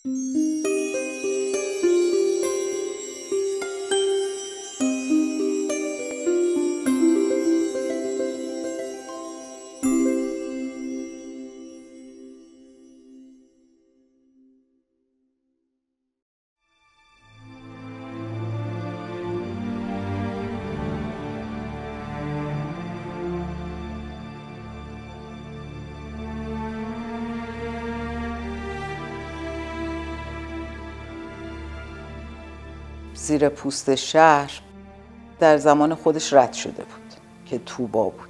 زیر پوست شهر در زمان خودش رد شده بود که توبا بود.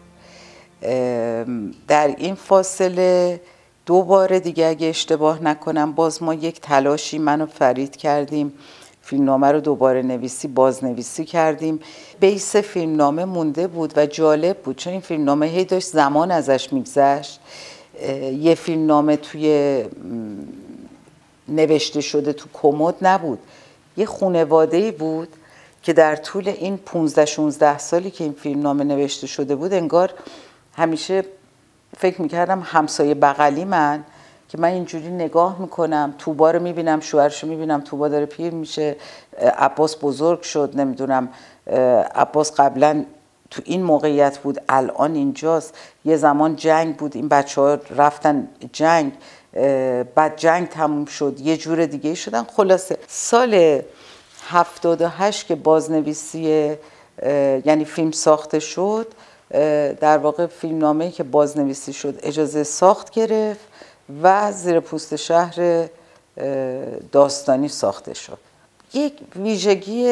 در این فاصله دوباره دیگه اگه اشتباه نکنم باز ما یک تلاشی من و فرید کردیم، فیلمنامه رو دوباره بازنویسی کردیم. بیس فیلمنامه مونده بود و جالب بود چون این فیلمنامه هی داشت زمان ازش میگذشت. یه فیلمنامه توی نوشته شده تو کمد نبود، یه خانواده‌ای بود که در طول این 15-16 سالی که این فیلمنامه نوشته شده بود انگار همیشه فکر میکردم همسایه بغلی من که من اینجوری نگاه میکنم، توبا رو میبینم، شوهرشو میبینم، توبا داره پیر میشه، عباس بزرگ شد، نمیدونم عباس قبلا تو این موقعیت بود الان اینجاست، یه زمان جنگ بود این بچه ها رفتن جنگ، بعد جنگ تموم شد یه جور دیگه شدن. خلاصه سال 78 که بازنویسی یعنی فیلم ساخته شد، در واقع فیلمنامه‌ای که بازنویسی شد اجازه ساخت گرفت و زیر پوست شهر داستانی ساخته شد. یک ویژگی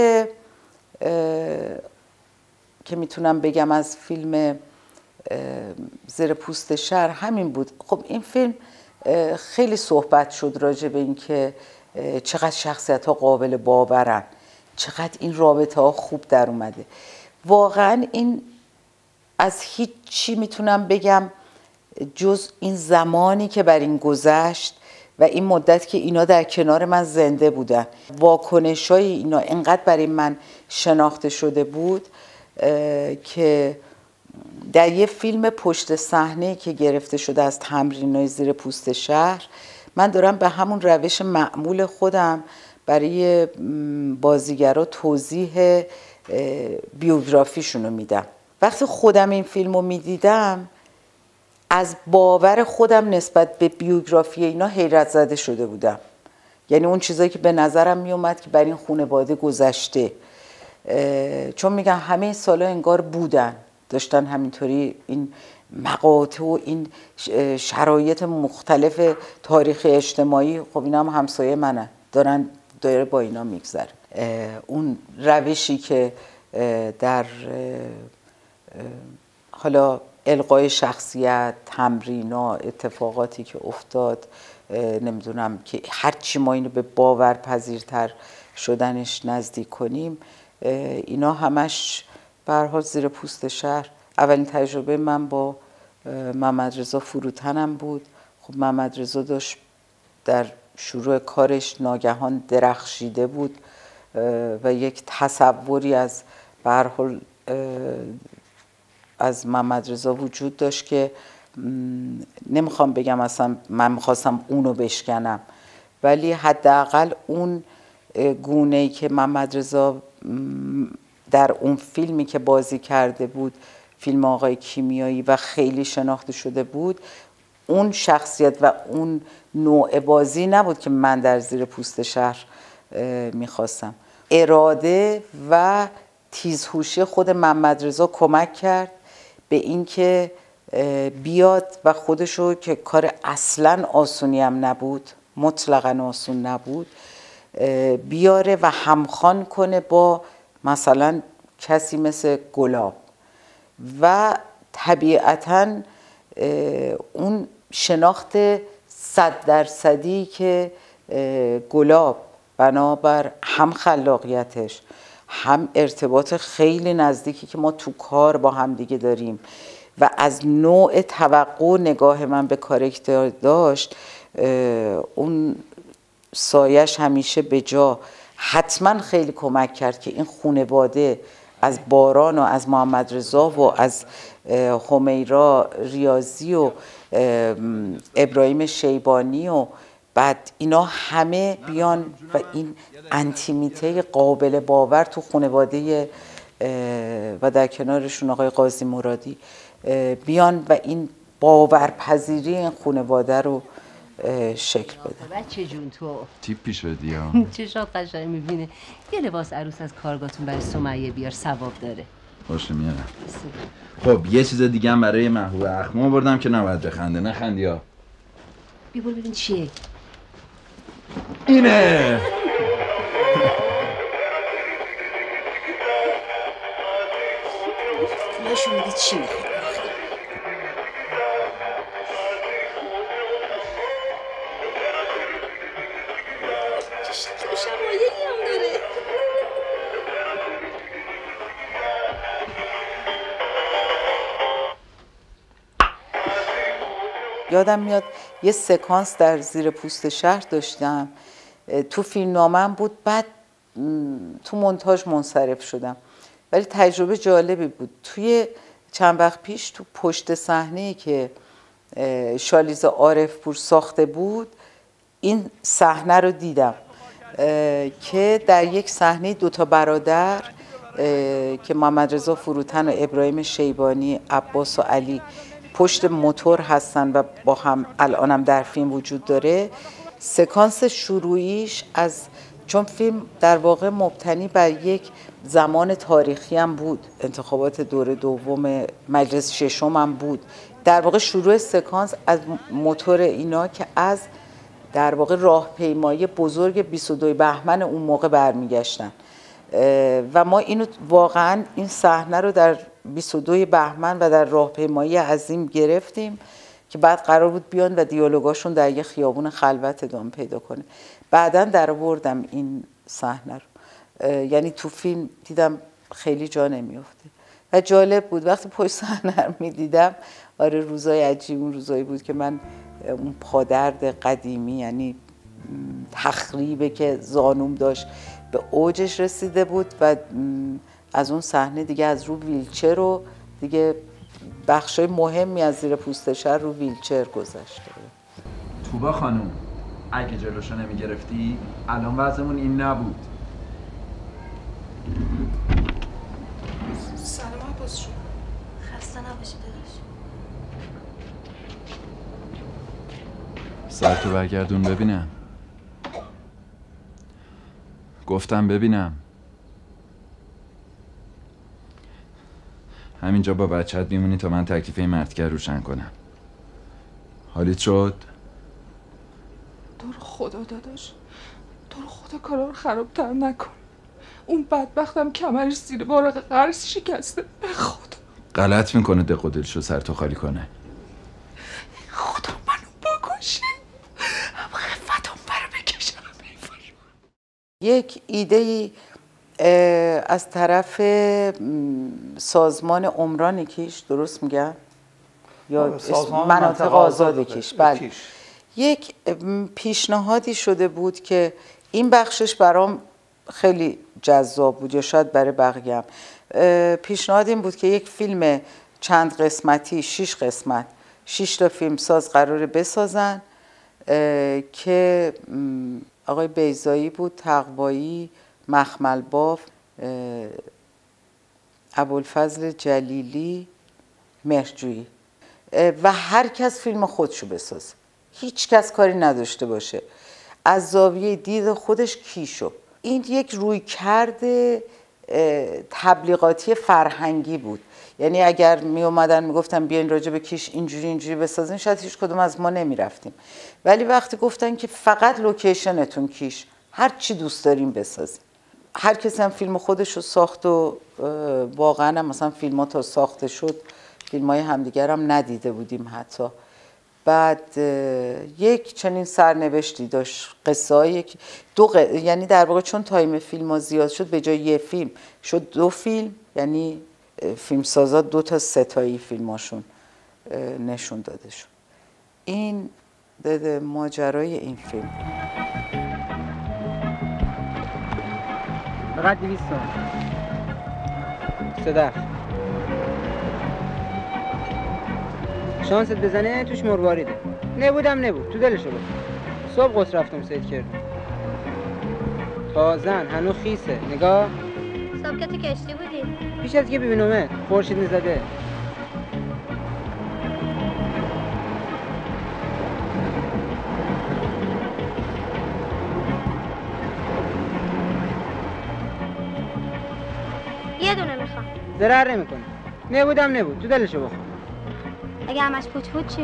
که میتونم بگم از فیلم زیر پوست شهر همین بود. خب این فیلم خیلی صحبت شد راجع به این که چقدر شخصیت ها قابل باورن، چقدر این رابطه ها خوب در اومده. واقعا این از هیچ چی میتونم بگم جز این زمانی که بر این گذشت و این مدت که اینا در کنار من زنده بودن، واکنش های اینا انقدر برای من شناخته شده بود که در یه فیلم پشت صحنه که گرفته شده از تمرینای زیر پوست شهر، من دارم به همون روش معمول خودم برای بازیگرا توضیح بیوگرافیشونو میدم. وقتی خودم این فیلمو میدیدم از باور خودم نسبت به بیوگرافی اینا حیرت زده شده بودم. یعنی اون چیزایی که به نظرم میومد که بر این خانواده گذشته، چون میگم همه این سالا انگار بودن، داشتن همینطوری این مقاطع و این شرایط مختلف تاریخ اجتماعی، خب اینا هم همسایه منن، داره با اینا میگذره. اون روشی که در حالا القای شخصیت، تمرینا، اتفاقاتی که افتاد، نمیدونم که هرچی ما اینو به باورپذیرتر شدنش نزدیک کنیم، اینا همش به هر حال زیر پوست شهر. اولین تجربه من با محمد رضا فروتنم بود. خب محمد رضا داشت در شروع کارش ناگهان درخشیده بود و یک تصوری از به هر حال از محمد رضا وجود داشت که نمیخوام بگم اصلا من میخواستم اونو بشکنم، ولی حداقل اون گونه‌ای که محمد رضا در اون فیلمی که بازی کرده بود، فیلم آقای کیمیایی، و خیلی شناخته شده بود، اون شخصیت و اون نوع بازی نبود که من در زیر پوست شهر میخواستم. اراده و تیزهوشی خود محمد رضا کمک کرد به اینکه بیاد و خودشو، که کار اصلاً آسونی هم نبود، مطلقاً آسون نبود، بیاره و همخوان کنه با مثلا کسی مثل گلاب. و طبیعتاً اون شناخت 100% که گلاب بنابر هم خلاقیتش، هم ارتباط خیلی نزدیکی که ما تو کار با هم دیگه داریم و از نوع توقع نگاه من به کاراکتر داشت، اون سایش همیشه به جا، حتما خیلی کمک کرد که این خانواده از باران و از محمد رضا و از همیرا ریاضی و ابراهیم شیبانی و بعد اینا همه بیان و این انتیمیته قابل باور تو خانواده و در کنارشون آقای قاضی مرادی بیان و این باورپذیری این خانواده رو شکل بده. بچه جون تو تیپی شدی ها. چشات قشنگ میبینه. یه لباس عروس از کارگاهتون برای سمیه بیار، ثواب داره. باشه میارم. خب یه چیز دیگه هم برای محبوب اخمو آوردم که نباید بخنده. نخندی ها. بیا برو ببین چیه. اینه. نشون میدی چی میخواد. یادم میاد یه سکانس در زیر پوست شهر داشتم، تو فیلمنامه‌ام بود، بعد تو مونتاژ منصرف شدم، ولی تجربه جالبی بود. توی چند وقت پیش تو پشت صحنه‌ای که شالیز عارفپور ساخته بود این صحنه رو دیدم که در یک صحنه دوتا برادر که محمد رضا فروتن و ابراهیم شیبانی، عباس و علی پشت موتور هستن و با هم الانم در فیلم وجود داره. سکانس شروعیش چون فیلم در واقع مبتنی بر یک زمان تاریخی هم بود، انتخابات دوره دوم مجلس ششم هم بود، در واقع شروع سکانس از موتور اینا که از در واقع راهپیمایی بزرگ 22 بهمن اون موقع برمیگشتن و ما اینو واقعا این صحنه رو در 22 بهمن و در راهپیمایی عظیم گرفتیم که بعد قرار بود بیان و دیالوگاشون در یه خیابون خلوت ادامه پیدا کنه. بعداً در آوردم این صحنه رو، یعنی تو فیلم دیدم خیلی جا نمیافته و جالب بود. وقتی پشت صحنه رو میدیدم، آره روزای عجیب، اون روزایی بود که من اون پادرد قدیمی، یعنی تخریبه که زانوم داشت به اوجش رسیده بود و از اون صحنه دیگه از رو ویلچر رو دیگه بخشای مهمی از زیر پوست شهر رو ویلچر گذشته. توبا خانوم اگه جلوشو نمیگرفتی الان وضعمون این نبود. سلام عباس جون. خسته نباشی داداش. سرتو برگردون ببینم. گفتم ببینم. همینجا با بچه‌ت میمونی تا من تکلیف این مردکر روشن کنم. حالیت شد؟ تو رو خدا داداش، تو رو خدا کارا رو خرابتر نکن. اون بدبختم کمرش زیر بار قرص شکسته. به خدا غلط میکنه دق و دلشو سرتو خالی کنه. خدا منو بکشه، هم خفتم برو بکشم. یک ایده‌ای از طرف سازمان عمران کیش، درست میگم؟ یا مناطق آزاد کیش، بله. یک پیشنهادی شده بود که این بخشش برام خیلی جذاب بود، یا شاید برای بقیه هم. پیشنهاد این بود که یک فیلم چند قسمتی، 6 قسمت، 6 تا فیلم ساز قراره بسازن که آقای بیضایی بود، تقوایی، مخمل باف، ابوالفضل جلیلی، مهرجویی و هر کس فیلم خودشو بسازه، هیچ کس کاری نداشته باشه، از زاویه دید خودش کیشو. این یک رویکرد تبلیغاتی فرهنگی بود. یعنی اگر می اومدن میگفتن بیاین راجع به کیش اینجوری بسازین، شاید هیچ کدوم از ما نمیرفتیم. ولی وقتی گفتن که فقط لوکیشنتون کیش، هر چی دوست داریم بسازیم. هر کسی هم فیلم خودش رو ساخت و واقعا هم مثلا فیلم ها تا ساخته شد فیلم های همدیگر هم ندیده بودیم حتی. بعد یک چنین سرنوشتی داشت، قصه های یعنی در واقع چون تایم فیلم ها زیاد شد، به جای یه فیلم شد 2 فیلم، یعنی فیلمسازا 2 تا ستایی فیلماشون نشون داده شد. این ماجرای این فیلم. فقط 200 تومن. صدق. شانست بزنه توش مرواریده. نبود تو دلشو بود. صبح قطر رفتم سید کردم. تازن هنو خیسه نگاه. سابقت کشتی بودی؟ پیش از که ببینمه خورشید نزده. یه دونه میخوام. ضرر نمیکنه. نبود تو دلشو بخور. اگه همش پوچ چی؟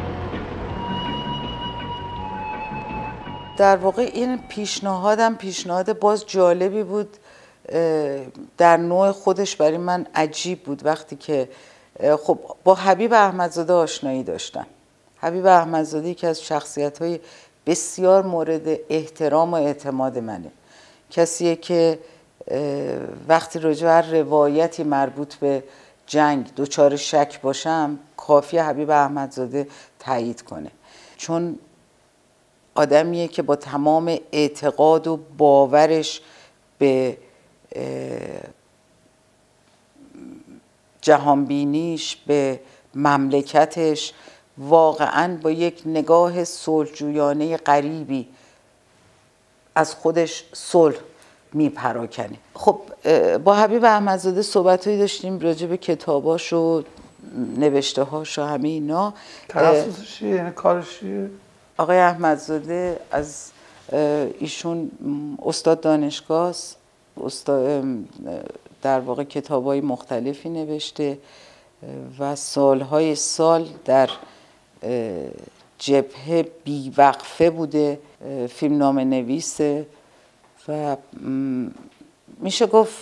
در واقع این پیشنهاد باز جالبی بود، در نوع خودش برای من عجیب بود وقتی که خب با حبیب احمدزاده آشنایی داشتم. حبیب احمدزاده یکی از شخصیت‌های بسیار مورد احترام و اعتماد منه. کسیه که وقتی راجع به هر روایتی مربوط به جنگ دچار شک باشم کافیه حبیب احمدزاده تایید کنه، چون آدمیه که با تمام اعتقاد و باورش به جهانبینیش، به مملکتش، واقعاً با یک نگاه صلح‌جویانه غریبی از خودش صلح میپراکنه. خب با حبیب احمدزاده صحبت‌هایی داشتیم راجع به کتاباش و نوشته‌هاش و همه اینا. تخصصش چیه؟ یعنی کارش چیه؟ آقای احمدزاده از ایشون استاد دانشگاه است، در واقع کتاب‌های مختلفی نوشته و سالهای سال در جبهه بیوقفه بوده، فیلمنامه نویسه و میشه گفت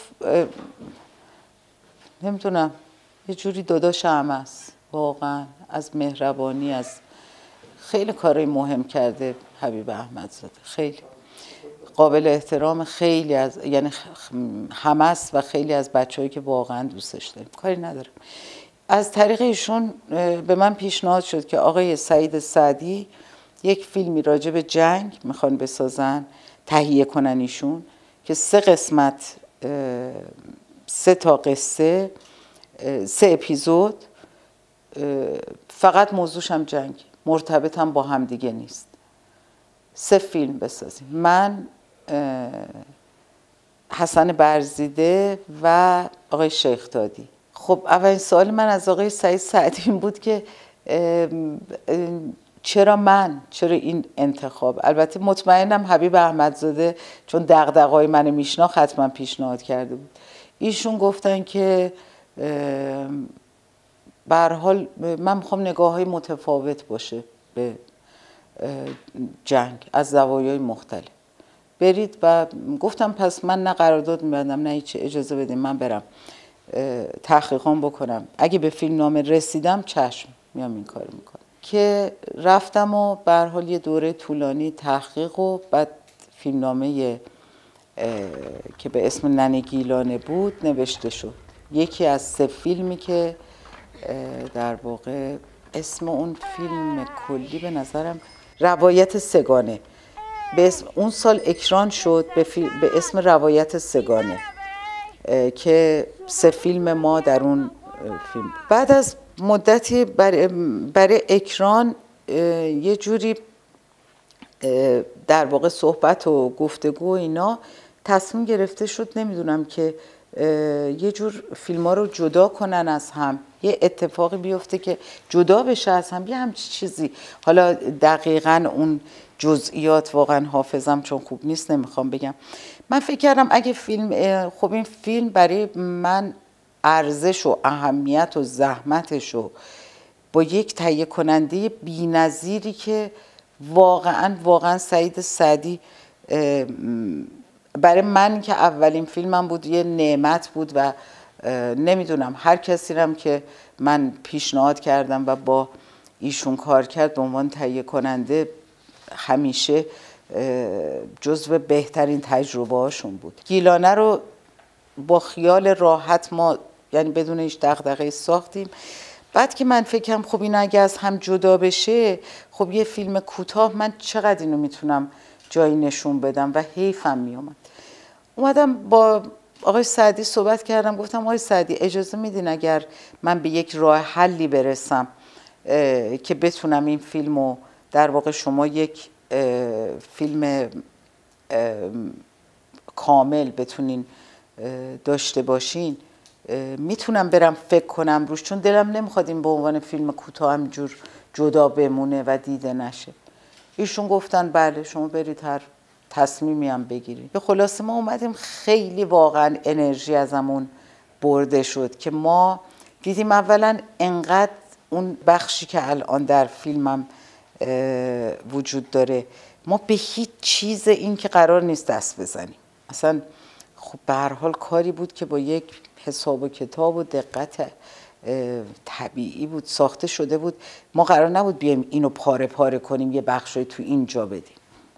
نمیتونم یه جوری داداش همه است واقعا، از مهربانی، از خیلی کارهای مهم کرده حبیب احمدزاده، خیلی قابل احترام، خیلی از یعنی همه است و خیلی از بچه‌هایی که واقعا دوستش داریم. کاری ندارم. از طریق ایشون به من پیشنهاد شد که آقای سعید سعدی یک فیلمی راجع به جنگ میخوان بسازن، تهیه کنن ایشون، که 3 قسمت، 3 تا قصه، 3 اپیزود، فقط موضوعش هم جنگ، مرتبط هم با هم دیگه نیست. 3 فیلم بسازیم، من، حسن برزیده و آقای شیخ دادی. خب اولین سوال من از آقای سعید سعدی این بود که چرا این انتخاب؟ البته مطمئنم حبیب احمدزاده چون دغدغه‌های منو میشناخت حتما پیشنهاد کرده بود. ایشون گفتن که به هر حال من میخوام نگاه‌های متفاوت باشه به جنگ از زوایای مختلف، برید. و گفتم پس من نه قرارداد می‌بندم نه هیچ، اجازه بدین من برم تحقیقام بکنم، اگه به فیلم نامه رسیدم چشم میام این کارو میکنم. که رفتم و به هر حال یه دوره طولانی تحقیق و بعد فیلم نامه که به اسم ننه گیلانه بود نوشته شد. یکی از 3 فیلمی که در واقع اسم اون فیلم کلی به نظرم روایت سگانه، به اسم اون سال اکران شد به اسم روایت سگانه که 3 فیلم ما در اون فیلم. بعد از مدتی برای اکران یه جوری در واقع صحبت و گفتگو اینا تصمیم گرفته شد، نمیدونم که یه جور فیلم ها رو جدا کنن از هم، یه اتفاقی بیفته که جدا بشه از هم، یه همچین چیزی. حالا دقیقاً اون جزئیات واقعا حافظم چون خوب نیست نمیخوام بگم. من فکر کردم اگه فیلم، خب این فیلم برای من ارزش و اهمیت و زحمتش و با یک تهیه کننده بی‌نظیری که واقعا سعید سعدی برای من که اولین فیلمم بود یه نعمت بود و نمیدونم هر کسی رم که من پیشنهاد کردم و با ایشون کار کرد به عنوان تهیه کننده همیشه جزو بهترین تجربه هاشون بود. گیلانه رو با خیال راحت ما یعنی بدون هیچ دغدغه‌ای ساختیم. بعد که من فکرم خب این اگه از هم جدا بشه، خب یه فیلم کوتاه من چقدر اینو میتونم جایی نشون بدم و حیفم میومد. اومدم با آقای سعدی صحبت کردم، گفتم آقای سعدی اجازه میدین اگر من به یک راه حلی برسم که بتونم این فیلمو در واقع شما یک فیلم کامل بتونین داشته باشین میتونم برم فکر کنم روش، چون دلم نمیخواد این به عنوان فیلم کوتاه همینجور جدا بمونه و دیده نشه. ایشون گفتن بله شما برید هر تصمیمی هم بگیرید. به خلاصه ما اومدیم، خیلی واقعا انرژی ازمون برده شد که ما دیدیم اولا انقدر اون بخشی که الان در فیلمم وجود داره، ما به هیچ چیز این که قرار نیست دست بزنیم. اصلا خب به هر حال کاری بود که با یک حساب و کتاب و دقت طبیعی بود ساخته شده بود. ما قرار نبود بیایم اینو پاره پاره کنیم یه بخشای تو اینجا بدیم.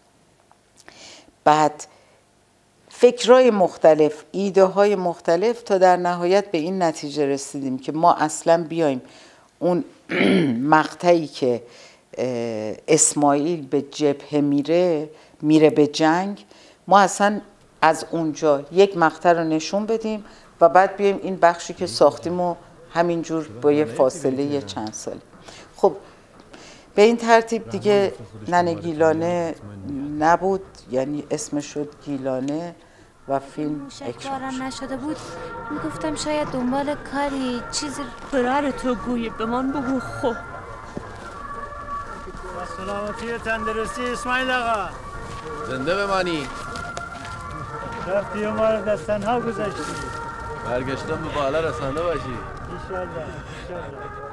بعد فکرهای مختلف، ایده های مختلف، تا در نهایت به این نتیجه رسیدیم که ما اصلا بیایم اون مقطعی که اسماعیل به جبهه میره به جنگ، ما اصلا از اونجا یک مقطع رو نشون بدیم و بعد بیایم این بخشی که ساختیم و همینجور با یه فاصله چند سال. خب به این ترتیب دیگه ننه گیلانه نبود، یعنی اسمش شد گیلانه و فیلم اکرام نشده بود. میگفتم شاید دنبال کاری چیزی برای تو گویی به من بگو. خب سلامتی و تندرستی اسماعیل آقا، زنده بمانی. رفتی و ما رو دستنها گذاشتی، برگشتم به بالا رسانده باشی. ایشالله.